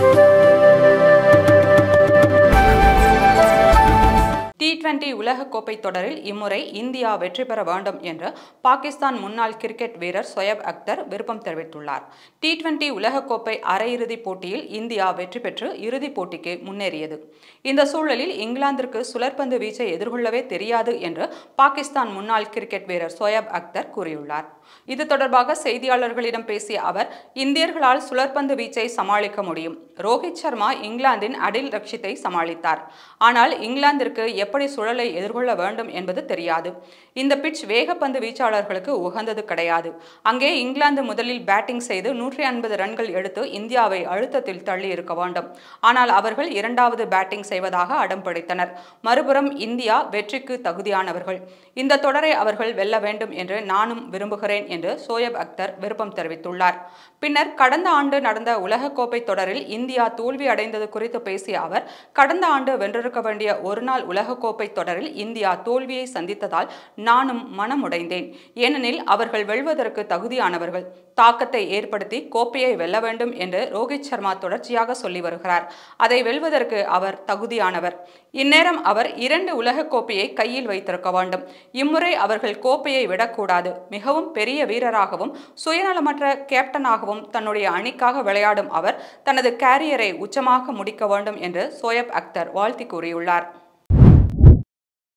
T20 உலகக்கோப்பை தொடரில் இம்முறை இந்தியா வெற்றி பெற வேண்டும் என்று பாகிஸ்தான் முன்னாள் கிரிக்கெட் வீரர் சோயப் அக்தர் விருப்பம் தெரிவித்துள்ளார். T20 உலகக்கோப்பை அரையிறுதிப் போட்டியில் இந்தியா வெற்றி பெற்று இறுதிப் போட்டிக்கு முன்னேறியது. இந்த சூழலில் இங்கிலாந்திற்கு சுழற்பந்து வீச்சை எதிர்கொள்ளவே தெரியாது என்று பாகிஸ்தான் முன்னாள் கிரிக்கெட் வீரர் சோயப் அக்தர் கூறியுள்ளார். இது தொடர்பாக செய்தியாளர்களிடம் பேசிய அவர், இந்தியர்களால் சுழற்பந்து வீச்சை சமாளிக்க முடியும். ரோஹித் சர்மா இங்கிலாந்தின் அடில் ரக்ஷித்தை சமாளித்தார். ஆனால் இங்கிலாந்திற்கு எப்படி சுழலை எதிர்கொள்ள வேண்டும் என்பது தெரியாது. இந்த பிட்ச் வேகப்பந்து வீச்சாளர்களுக்கு உகந்தது கிடையாது. அங்கே இங்கிலாந்து முதலில் பேட்டிங் செய்து 150 ரன்கள் எடுத்து இந்தியாவை அழுத்தத்தில் தள்ளி இருக்க வேண்டும். ஆனால் அவர்கள் இரண்டாவது பேட்டிங் செய்வதாக அடம் பிடித்தனர். மறுபுறம் இந்தியா வெற்றிக்கு தகுதியானவர்கள். இந்த தொடரை அவர்கள் வெல்ல வேண்டும் என்று நானும் விரும்புகிறேன் என்று சோயப் அக்தர் விருப்பம் தெரிவித்துள்ளார். பின்னர் கடந்த ஆண்டு நடந்த உலகக்கோப்பை தொடரில் இந்தியா தோல்வி அடைந்தது குறித்து பேசிய அவர், கடந்த ஆண்டு வென்றிருக்க வேண்டிய ஒருநாள் உலகக்கோப்பை தொடரில் இந்தியா தோல்வியை சந்தித்ததால் நானும் மனமுடைந்தேன். ஏனெனில் அவர்கள் வெல்வதற்கு தகுதியானவர்கள். தாக்கத்தை ஏற்படுத்தி கோப்பையை வெல்ல வேண்டும் என்று ரோஹித் சர்மா தொடர்ச்சியாக சொல்லி வருகிறார். அதை வெல்வதற்கு அவர் தகுதியானவர். இந்நேரம் அவர் 2 உலகக்கோப்பையை கையில் வைத்திருக்க வேண்டும். இம்முறை அவர்கள் கோப்பையை விடக்கூடாது. மிகவும் பெரிய வீரராகவும் சுயநலமற்ற கேப்டனாகவும் தன்னுடைய அணிக்காக விளையாடும் அவர் தனது கேரியரை உச்சமாக முடிக்க வேண்டும் என்று சோயப் அக்தர் வாழ்த்தி கூறியுள்ளார்.